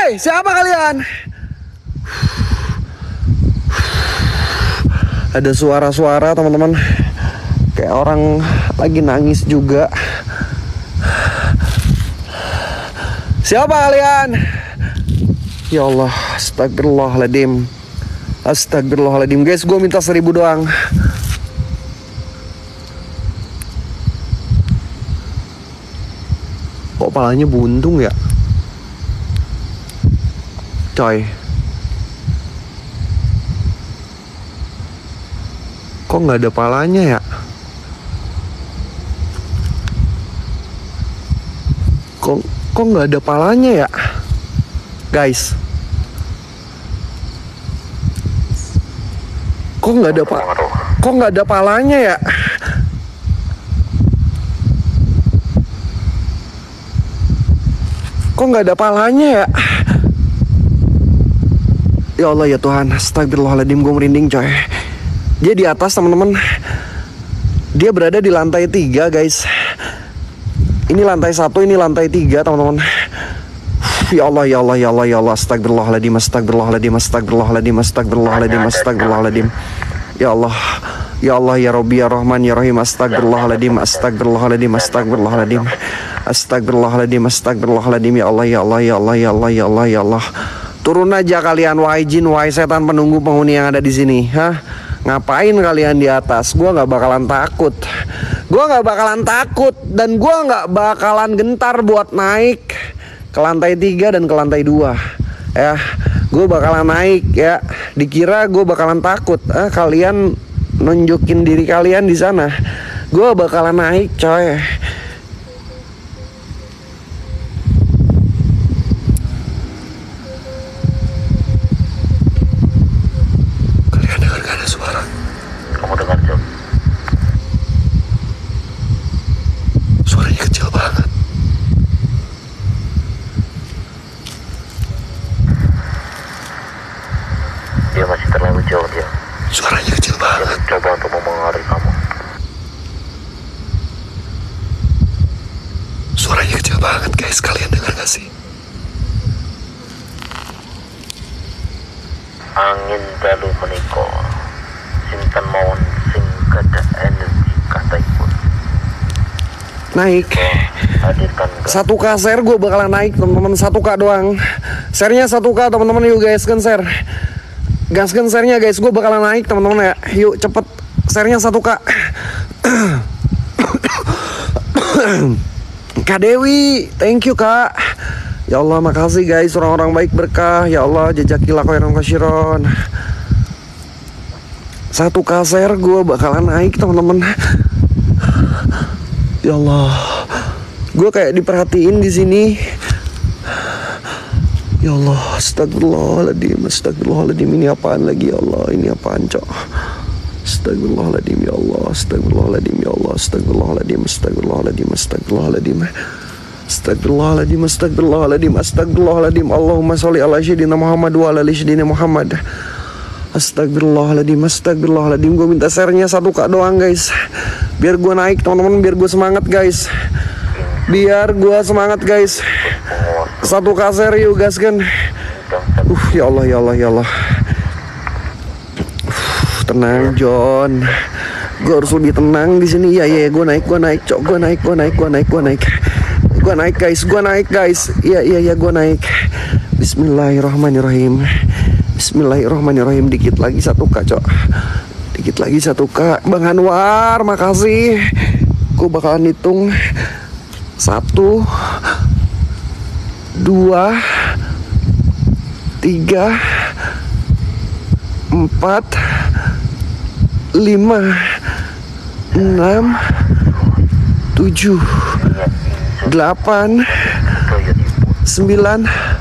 Hei, siapa kalian? Ada suara-suara teman-teman, kayak orang lagi nangis juga. Siapa kalian? Ya Allah, astagfirullahaladzim. Astagfirullahaladzim. Guys, gue minta 1000 doang. Kok palanya buntung ya? Coy, kok nggak ada palanya ya? Kok nggak ada palanya ya, guys? Kok nggak ada palanya ya? Kok nggak ada palanya ya? Ya Allah ya Tuhan, astagfirullahaladzim, gue merinding coy. Dia di atas teman-teman. Dia berada di lantai 3 guys. Ini lantai 1, ini lantai 3 teman-teman. Ya Allah, ya Allah, ya Allah, ya Allah, astagfirullahaladzim, astagfirullahaladzim, astagfirullahaladzim, astagfirullahaladzim, astagfirullahaladzim. Ya Allah, ya Allah, ya Rabbi, ya Rahman, ya Rahim, astagfirullahaladzim, astagfirullahaladzim, astagfirullahaladzim, astagfirullahaladzim, astagfirullahaladzim. Ya Allah, ya Allah, ya Allah, ya Allah, ya Allah, ya Allah. Turun aja kalian, wahai jin, wahai setan penunggu penghuni yang ada di sini. Hah? Ngapain kalian di atas? Gua nggak bakalan takut. Gua nggak bakalan takut dan gua nggak bakalan gentar buat naik ke lantai 3 dan ke lantai 2. Ya, gue bakalan naik ya. Dikira gue bakalan takut. Kalian nunjukin diri kalian di sana. Gue bakalan naik, coy. Dia masih terlalu jauh dia. Suaranya kecil banget. Dia mencoba untuk mempengaruhi kamu. Suaranya kecil banget guys, kalian dengar gak sih? Angin dalu meniko, simpan mawon sing kada energi kataipun. Naik. Hadirkan 1K share gue bakalan naik teman-teman, 1K doang. Sharenya 1K teman-teman, yuk guys kan share. Gaskan share-nya guys, gue bakalan naik teman-teman ya. Yuk cepet share-nya 1K. Kak Dewi, thank you Kak. Ya Allah, makasih guys, orang-orang baik berkah. Ya Allah, jazakillah khairan kasyiron. 1K share gue bakalan naik teman-teman. Ya Allah, gue kayak diperhatiin di sini. Ya Allah, astagfirullahaladzim, astagfirullahaladzim. Ini apaan lagi ya Allah, ini apaan cok. Astagfirullahaladzim ya Allah, astagfirullahaladzim ya Allah, astagfirullahaladzim, astagfirullahaladzim, astagfirullahaladzim, astagfirullahaladzim, astagfirullahaladzim, astagfirullahaladzim. Allahumma sholli ala sayyidina Muhammad wa ala ali sayyidina Muhammad. Astagfirullahaladzim, astagfirullahaladzim. Gue minta share-nya 1K doang guys, biar gue naik teman-teman, biar gue semangat guys. Biar gue semangat guys. 1K share yuk guys kan. Ya Allah, ya Allah, ya Allah. Tenang John, gue harus lebih tenang di sini. Ya ya, gue naik cok, gue naik guys. Iya iya ya, gue naik. Bismillahirrahmanirrahim. Bismillahirrahmanirrahim. Dikit lagi 1K cok, dikit lagi 1K. Bang Anwar, makasih. Gue bakalan hitung 1, 2, 3, 4, 5, 6, 7, 8, 9.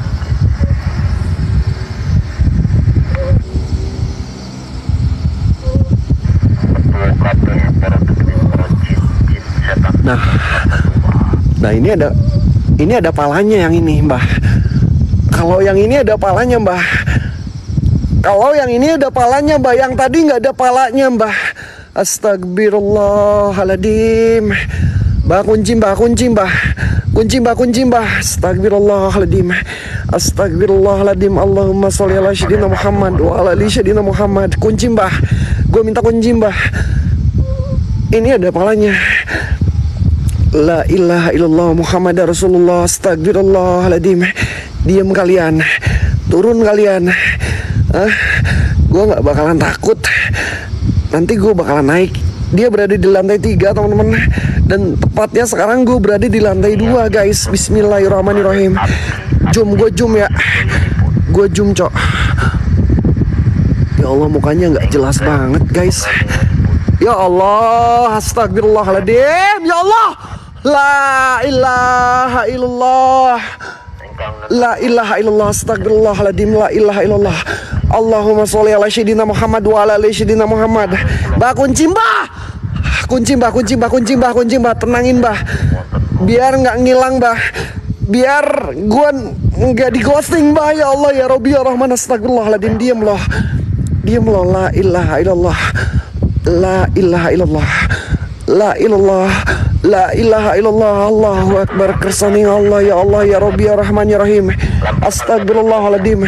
Nah ini ada palanya yang ini Mbah. Kalau yang ini ada palanya Mbah. Kalau yang ini ada palanya Mbah, yang tadi nggak ada palanya Mbah. Astagfirullahaladzim. Mbah kunci Mbah. Kunci mbah. Astagfirullahaladzim. Astagfirullahaladzim. Allahumma sholli ala sayyidina Muhammad wa ala ali sayyidina Muhammad. Kunci mbah. Gue minta kunci mbah. Ini ada palanya. La ilaha illallah Muhammad Rasulullah. Astagfirullahaladzim. Diam kalian. Turun kalian. Gue gak bakalan takut. Nanti gue bakalan naik. Dia berada di lantai 3 teman-teman. Dan tepatnya sekarang gue berada di lantai 2 guys. Bismillahirrahmanirrahim. Gue zoom ya. Gue zoom cok. Ya Allah mukanya gak jelas banget guys. Ya Allah, astagfirullahaladzim. Ya Allah, la ilaha illallah. La ilaha illallah, astagfirullahaladzim. La ilaha illallah. Allahumma sholli ala sayyidina Muhammad wa ala ali sayyidina Muhammad. Mbah, kunci mbah. Kunci mbah. Tenangin mbah. Biar nggak ngilang mbah. Biar gua nggak di ghosting mbah. Ya Allah ya Rabbi ya Rahman, astagfirullahaladzim. Diam loh. La ilaha illallah. La ilaha illallah. La ilallah. La ilaha illallah. Allahu akbar. Kersani Allah ya Allah ya Rabbi ya Rahman ya Rahim. Astagfirullahaladzim.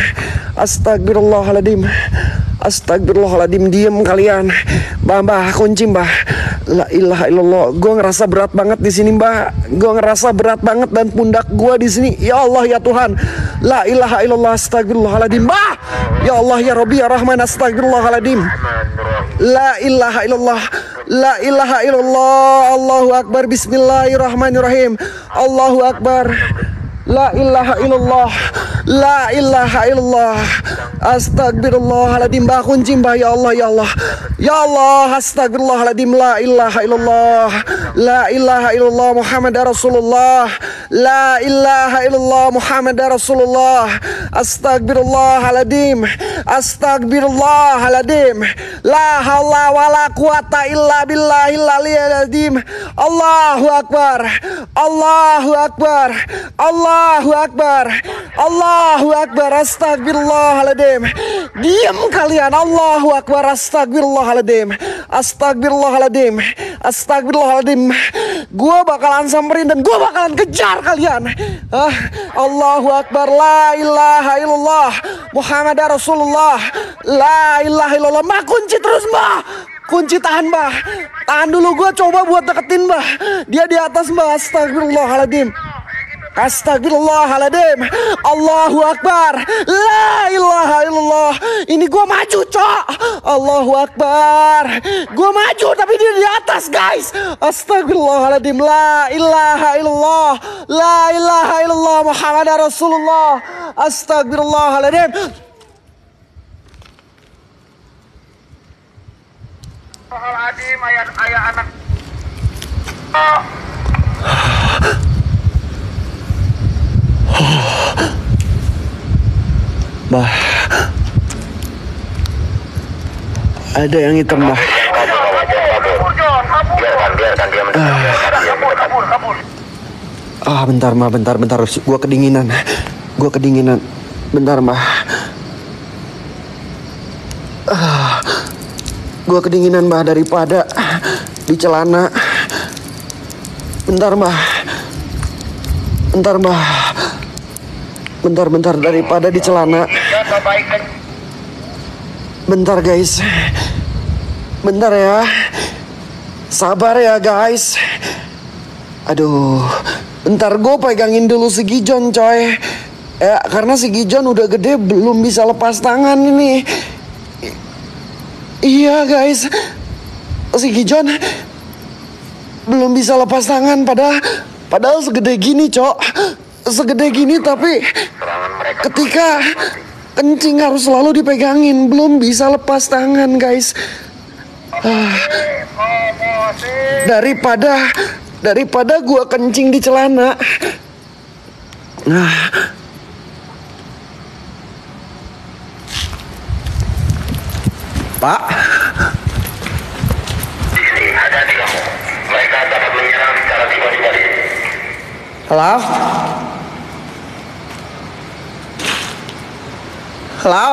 Astagfirullahaladzim. Diam kalian. Mbah, kunci mbah. La ilaha illallah. Gue ngerasa berat banget di sini mbah. Gue ngerasa berat banget dan pundak gue di sini. Ya Allah ya Tuhan. La ilaha illallah. Astagfirullahaladzim. Mbah. Ya Allah ya Rabbi ya Rahman. Astagfirullahaladzim. La ilaha illallah. La ilaha illallah. Allahu akbar. Bismillahirrahmanirrahim. Allahu akbar. La ilaha illallah. La ilaha illallah. Astagfirullahaladzim. Mbah, kunci mbah. Ya Allah ya Allah. Ya Allah, astagfirullahaladzim. La ilaha illallah. La ilaha illallah Muhammad Rasulullah. La ilaha illallah Muhammad Rasulullah. Astagfirullahaladzim. Astagfirullahaladzim. La haula wala quwata illa billahil aliyyil azim. Allahu akbar. Allahu akbar. Allahu akbar. Allahu akbar. Astagfirullahaladzim. Diam kalian. Allahu akbar. Astagfirullahaladzim. Astagfirullahaladzim. Astagfirullahaladzim. Gua bakalan samperin dan gua bakalan kejar kalian. Allahu akbar. La ilaha illallah Muhammad Rasulullah. La ilaha illallah. Mbah, kunci terus mbah. Kunci, tahan mbah. Tahan dulu, gua coba buat deketin mbah. Dia di atas mbah. Astagfirullahaladzim. Astagfirullahaladzim. Allahu akbar. La ilaha illallah. Ini gue maju cok. Allahu akbar. Gue maju tapi dia di atas guys. Astagfirullahaladzim. La ilaha illallah. La ilaha illallah Muhammad Rasulullah. Astagfirullahaladzim. Astagfirullahaladzim. Ayah anak. Bah, ada yang hitam bah. Bentar mah, bentar. Gua kedinginan. Bentar mah. Gua kedinginan bah daripada di celana. Bentar daripada di celana. Bentar guys. Bentar ya. Sabar ya guys. Aduh. Bentar gue pegangin dulu si Gijon coy. Ya karena si Gijon udah gede belum bisa lepas tangan ini. Iya guys. Si Gijon belum bisa lepas tangan padahal segede gini cok. Segede gini tapi ketika kencing harus selalu dipegangin. Belum bisa lepas tangan guys. Daripada gua kencing di celana. Pak, Hati-hati kamu. Mereka dapat menyerang secara tiba-tiba. halo? Halo?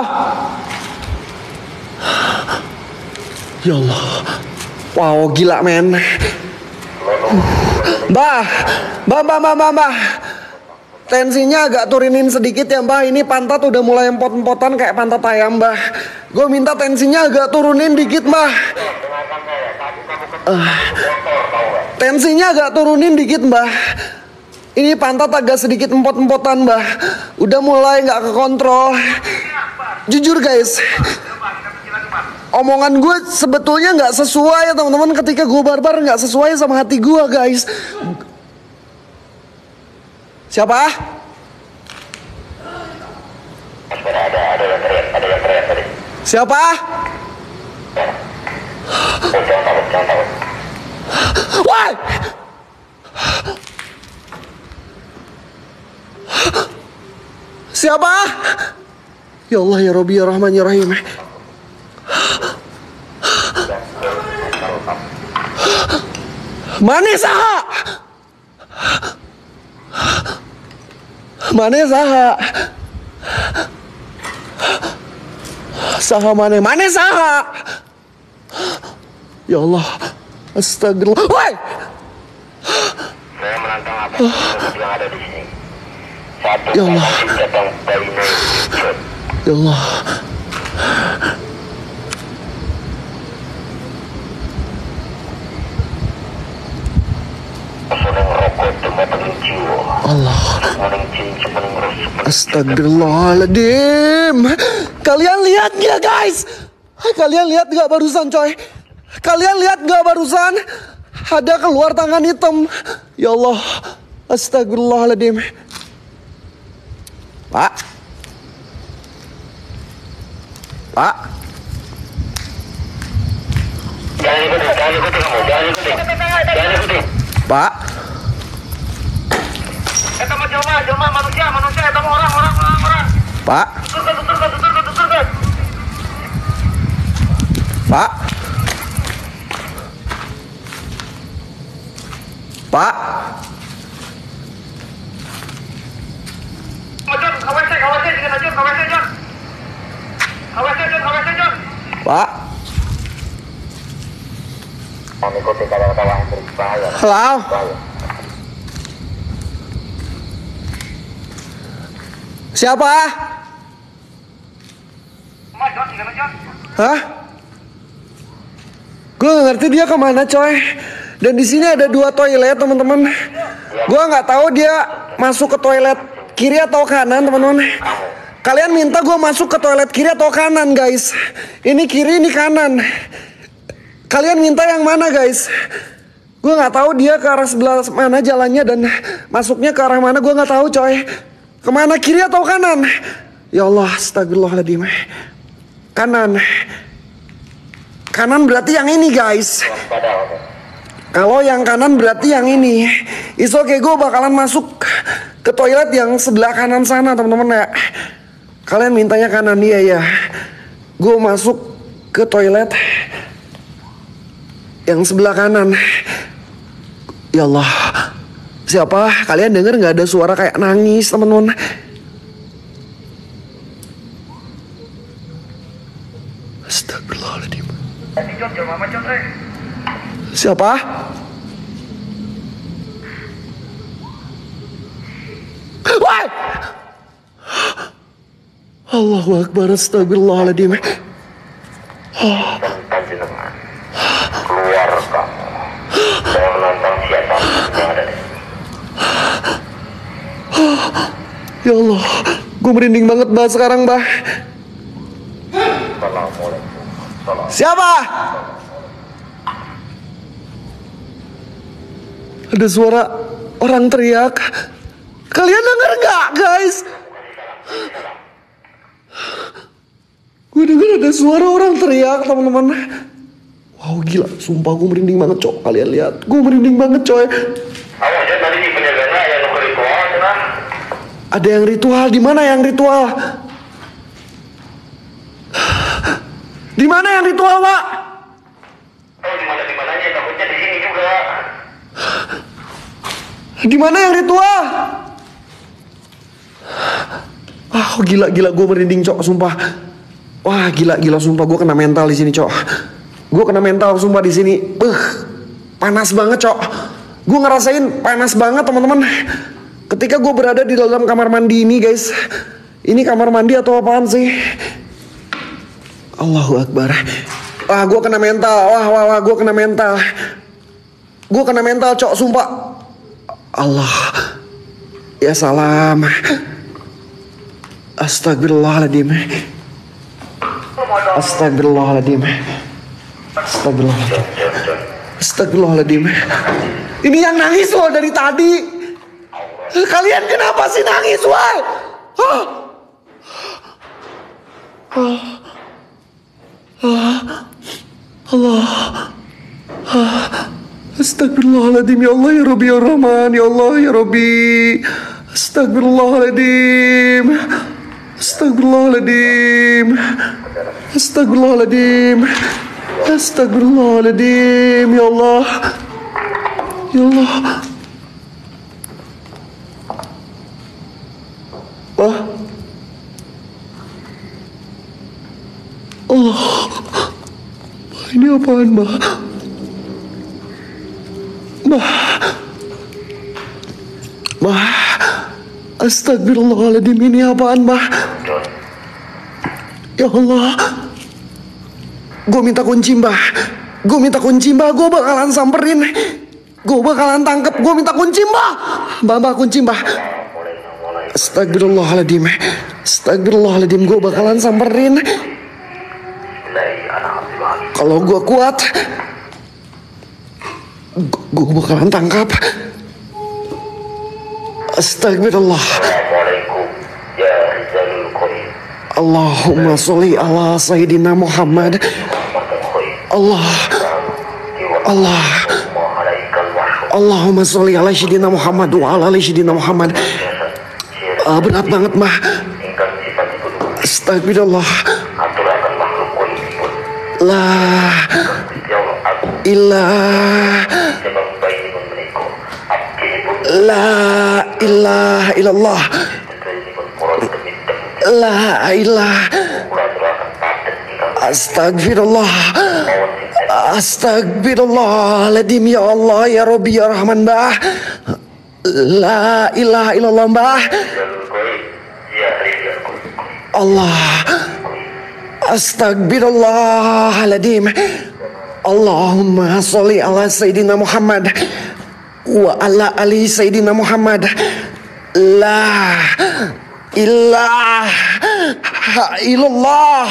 Ya Allah. Wow, gila men. Mbah, mbah. Tensinya agak turunin sedikit ya mbah. Ini pantat udah mulai empot-empotan kayak pantat ayam mbah. Gue minta tensinya agak turunin dikit mbah. Tensinya agak turunin dikit mbah. Ini pantat agak sedikit empot-empotan mbah. Udah mulai gak kekontrol. Jujur guys, omongan gue sebetulnya gak sesuai ya teman-teman. Ketika gue barbar gak sesuai sama hati gue guys. Siapa? Ada yang teriak tadi. Siapa? Jangan takut. Woi! Siapa? Ya Allah ya Rabbi ya Rahman ya Rahim. Mana saha? Mana saha? Saha mana? Mana saha? Ya Allah, astagfirullah. Woi! Saya menantang apa yang ada di sini. Satu Ya Allah. datang dari Naik. Ya Allah. Seneng rokok temateng jiwa. Allah. Seneng cincin, seneng rusuk. Astagfirullahaladzim. Kalian lihat gak guys? Kalian lihat gak barusan coy? Kalian lihat gak barusan? Ada keluar tangan hitam. Ya Allah. Astagfirullahaladzim. Pak. Pak. Jangan ikutin kamu, jangan ikutin. Pak. Eta mah jelma manusia, eta mah orang. Pak. Tuturkan. Pak. Pak. Pak. Mengikuti kata-kata yang berbahaya. Halo. Siapa? Hah? Gue gak ngerti dia kemana coy. Dan di sini ada 2 toilet teman-teman. Gue nggak tahu dia masuk ke toilet kiri atau kanan teman-teman. Kalian minta gue masuk ke toilet kiri atau kanan guys. Ini kiri, ini kanan. Kalian minta yang mana guys? Gue nggak tahu dia ke arah sebelah mana jalannya dan masuknya ke arah mana, gue nggak tahu coy. Kemana, kiri atau kanan? Ya Allah, astagfirullahaladzim. Kanan. Kanan berarti yang ini guys. Kalau yang kanan berarti yang ini. It's okay, gue bakalan masuk ke toilet yang sebelah kanan sana teman-teman ya. Kalian mintanya kanan, iya ya. Gue masuk ke toilet yang sebelah kanan. Ya Allah. Siapa? Kalian denger gak ada suara kayak nangis teman-teman? Astagfirullahaladzim. Siapa? Woi! Allahu Akbar, astagfirullahaladzim. Panjenengan keluar kamu. Saya menantang siapa yang ada di sini. Ya Allah, gue merinding banget bah sekarang bah. Assalamualaikum. Siapa? Ada suara orang teriak. Kalian denger gak guys? Gue denger ada suara orang teriak teman-teman. Wow gila, sumpah gue merinding banget cok. Kalian lihat, gue merinding banget coy. Awas ya tadi di penjaganya yang ritual cenah. Ada yang ritual, di mana yang ritual? Di mana yang ritual, Pak? Oh, di mananya takutnya di sini juga. Di mana yang ritual? Ah, gila gue merinding, Cok, sumpah. Wah, gila sumpah gue kena mental di sini, Cok. Gue kena mental sumpah di sini. Panas banget, Cok. Gue ngerasain panas banget teman-teman. Ketika gue berada di dalam kamar mandi ini guys. Ini kamar mandi atau apaan sih? Allahu Akbar. Wah gue kena mental. Wah gue kena mental. Gue kena mental cok sumpah. Allah. Ya salam. Astagfirullahaladzim. Astagfirullahaladzim. Astagfirullahaladzim. Astagfirullahaladzim. Ini yang nangis loh dari tadi. Kalian kenapa sih nangis, woi? Allah. Astagfirullahaladzim. Ya Allah ya Rabbi ya Rahman. Ya Allah ya Rabbi. Astagfirullahaladzim. Astagfirullahaladzim. Astagfirullahaladzim. Astagfirullahaladzim. Ya Allah. Ya Allah. Allah. Ini apaan, Mbak? Astagfirullahaladzim, ini apaan, Mbak? Ya Allah. Gue minta kunci, Mbak. Gue minta kunci, Mbak. Gue bakalan samperin. Gue bakalan tangkep. Gue minta kunci, Mbak. Mbak, kunci, Mbak. Astagfirullahaladzim. Astagfirullahaladzim, gue bakalan samperin. Kalau gue kuat, gue bakalan tangkap. Astagfirullah. Allahumma sholli ala Sayyidina Muhammad. Allah. Allahumma sholli ala Sayyidina Muhammad wa ala Sayyidina Muhammad. Berat banget mah. Astagfirullah. La ilaha illallah. La ilaha. Astagfirullah. Astagfirullahaladzim. Ya Allah ya Rabbi ya Rahman, Mbah. La ilaha illallah, Mbah. Allah. Astagfirullahaladzim. Allahumma sholli ala Sayyidina Muhammad wa ala ali Sayyidina Muhammad. La ilaha illallah.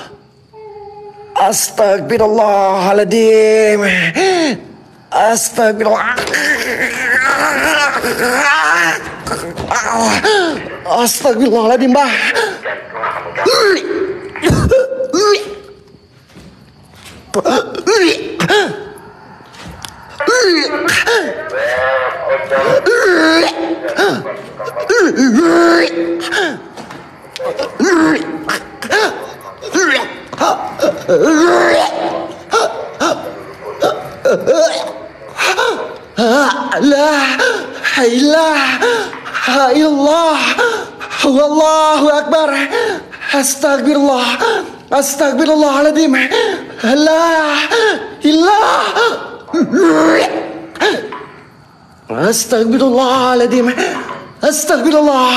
Astagfirullahaladzim. Astagfirullah. Astagfirullahaladzim, Mbah. La ilaha illallah. Wallahu akbar. Astagfirullah. Astagfirullahaladzim. La ilaha. Astagfirullahaladzim. Astagfirullah.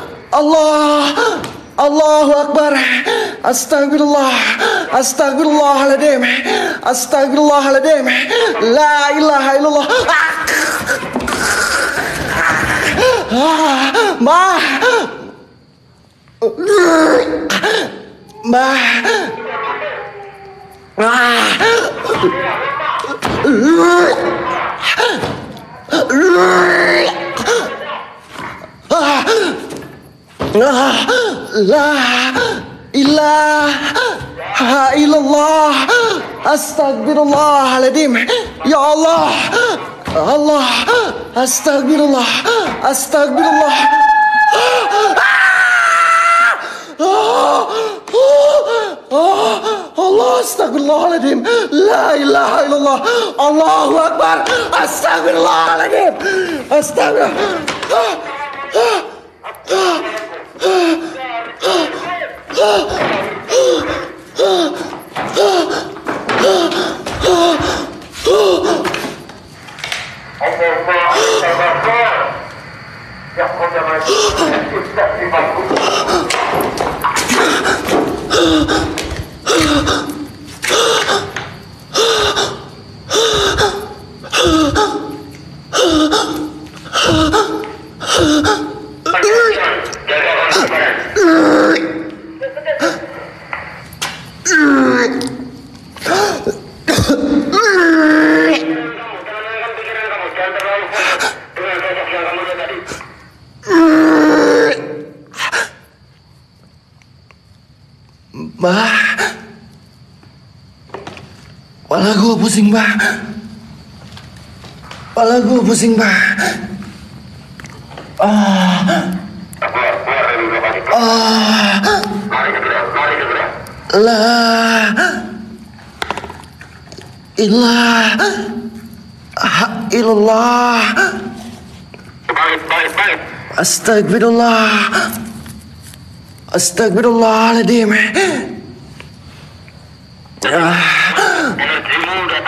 Allahu akbar. Astagfirullah. Astagfirullahaladzim. Astagfirullahaladzim. La ilaha illallah. Mbah. La ilaha illallah. Astagfirullahaladzim. Ya Allah. Astagfirullah. Astagfirullah. Allah, astagfirullahaladzim. La ilaha illallah. Allahu akbar. Astagfirullahaladzim. Astagfirullah. Mbah. Kepala gue pusing, Mbah. Kepala gue pusing, Mbah. La ilaha illallah. Astagfirullah. Astagfirullahaladzim. Energimu udah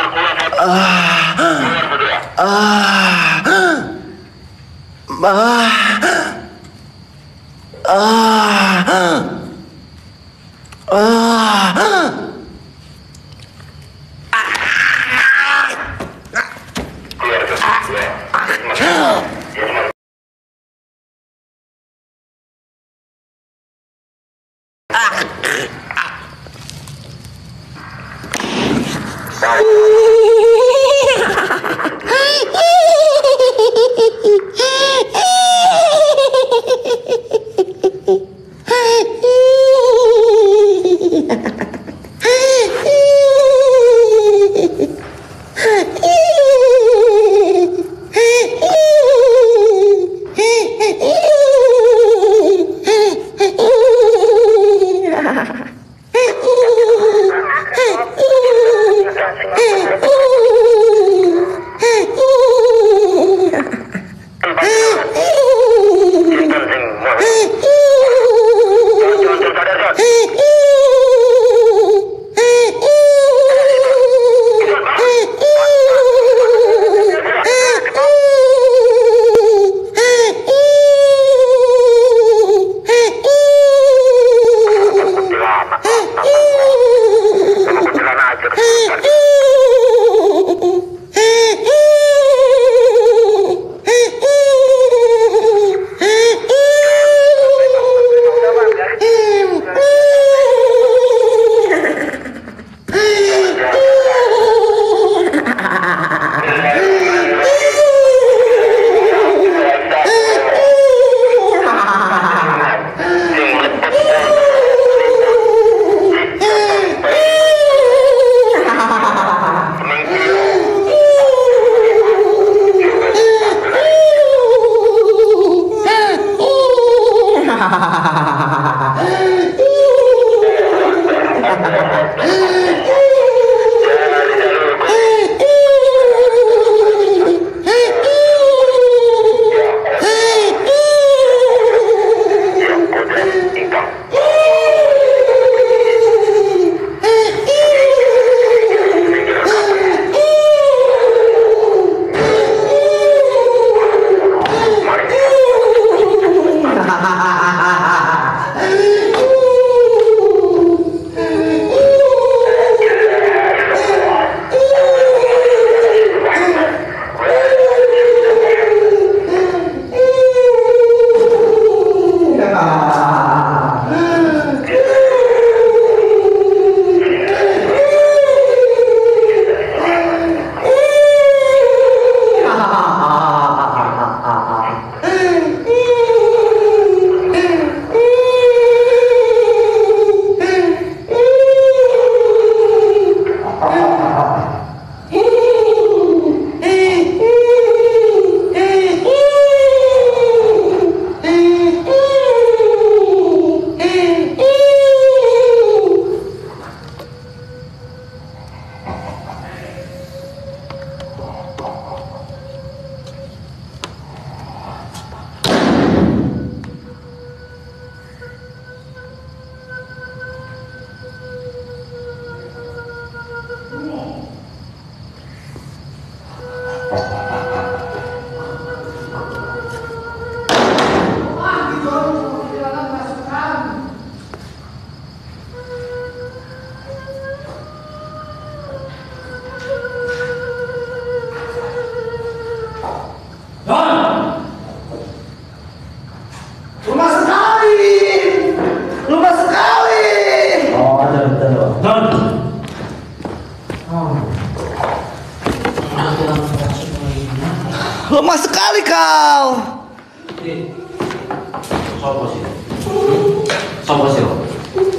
Lemah sekali kau. Sopo sih? Sopo sih?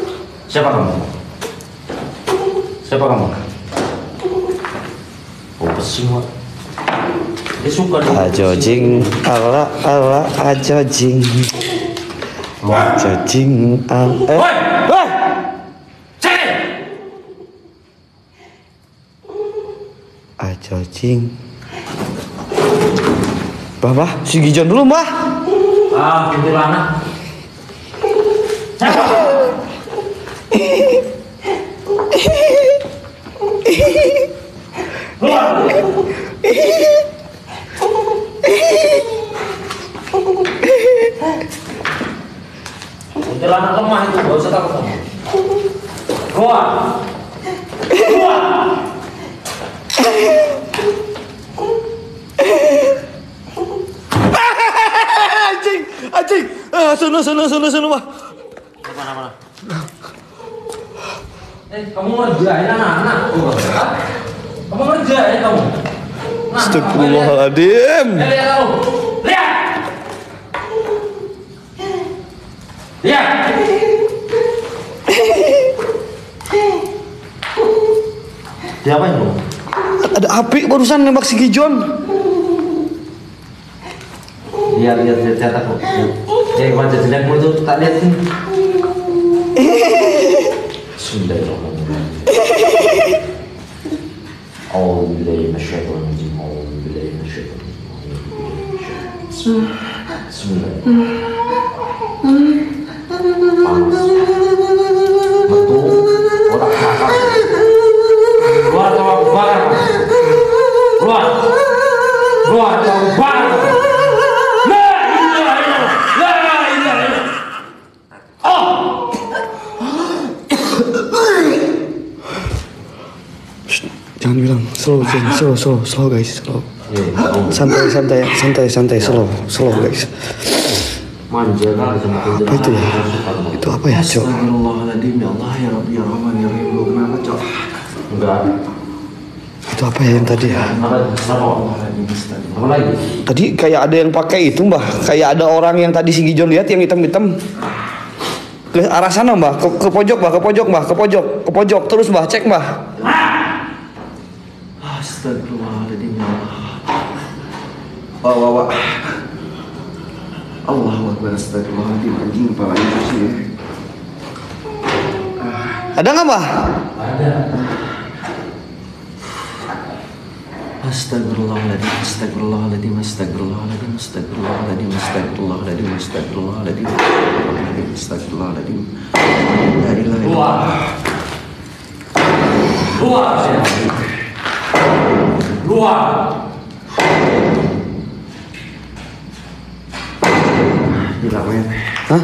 Siapa kamu? Siapa kamu? Oh, pesing, Wak. Dia suka dong. Ajojing ala ala ajojing. Ajojing ala. Woi! Woi! Sini! Ajojing. Bah, si Gijon dulu, Mbah. Ah, kuntilanak. Kuntilanak lemah itu, gak usah takut kamu. Keluar. Keluar. Anjing. Sana, Mbah. Mana? Kamu ngerjain anak-anak. Kamu ngerjain kamu. Astagfirullahaladzim. Lihat kamu. Lihat. Lihat. Diapain kamu? Ada api barusan nembak si Gijon. Lihat aku. Wajah jelekmu itu tak lihat sini. Bismillahirrahmanirrahim. A'udzubillahi minasyaitonirrajim. Bismillah. Panas. Betul. Otak nakal. Keluar atau aku bakar. Keluar atau aku bakar. Jangan bilang slow guys, slow. Santai, slow guys. Manja kali sama Apa itu ya? Itu apa ya, Cok? Astagfirullahaladzim, ya Allah, ya Rabbi, ya Rahman, ya Rahim. Lu kenapa, Cok? Enggak. Itu apa ya yang tadi ya? Apa lagi? Tadi kayak ada yang pakai itu, Mbah. Kayak ada orang yang tadi si Gijon lihat yang hitam-hitam. Ke arah sana, Mbah. Ke pojok, Mbah. Ke pojok. Terus, Mbah. Cek, Mbah. Astagfirullahaladzim, ya Allah. Wah. Allahu Akbar, astagfirullahaladzim. Anjing, kepalanya pusing. Ada nggak, Mbah? Ada. Astagfirullahaladzim. La ilaha illallah. Luar. Gila, men. Hah?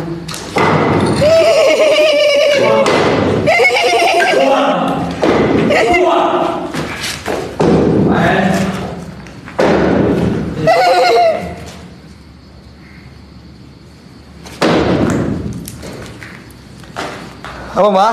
Apa, Mbah?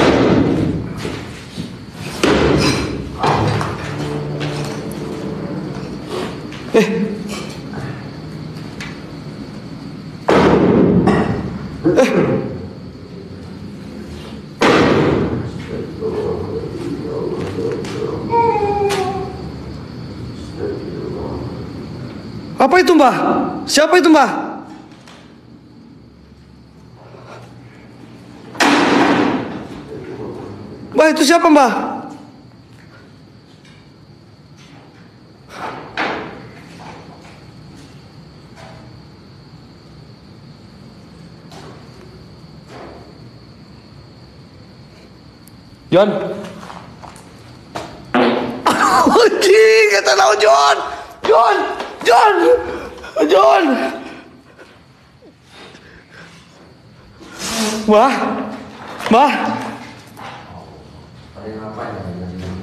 Apa itu, Mbah? Siapa itu, Mbah? Mbah, itu siapa, Mbah? John. Anjing, kata tahu John. Mbah.